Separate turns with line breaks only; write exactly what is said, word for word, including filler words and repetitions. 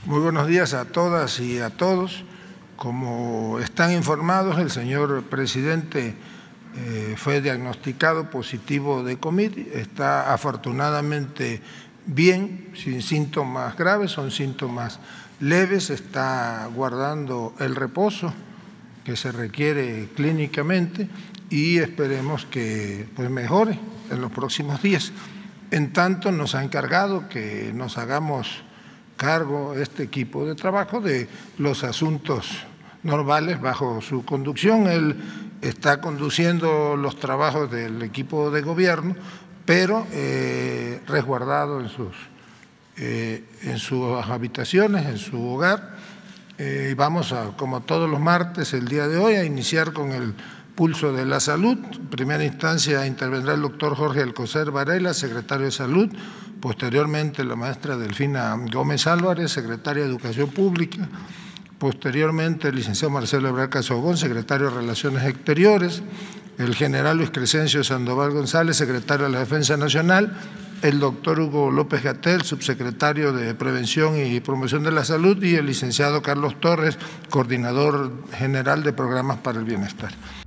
Muy buenos días a todas y a todos. Como están informados, el señor presidente eh, fue diagnosticado positivo de COVID, está afortunadamente bien, sin síntomas graves, son síntomas leves, está guardando el reposo que se requiere clínicamente y esperemos que pues, mejore en los próximos días. En tanto, nos ha encargado que nos hagamos cargo este equipo de trabajo de los asuntos normales bajo su conducción. Él está conduciendo los trabajos del equipo de gobierno, pero eh, resguardado en sus, eh, en sus habitaciones, en su hogar. Eh, vamos, a, como todos los martes, el día de hoy, a iniciar con el pulso de la salud. En primera instancia intervendrá el doctor Jorge Alcocer Varela, secretario de Salud, posteriormente la maestra Delfina Gómez Álvarez, secretaria de Educación Pública, posteriormente el licenciado Marcelo Ebrard Casogón, secretario de Relaciones Exteriores, el general Luis Crescencio Sandoval González, secretario de la Defensa Nacional, el doctor Hugo López-Gatell, subsecretario de Prevención y Promoción de la Salud, y el licenciado Carlos Torres, coordinador general de Programas para el Bienestar.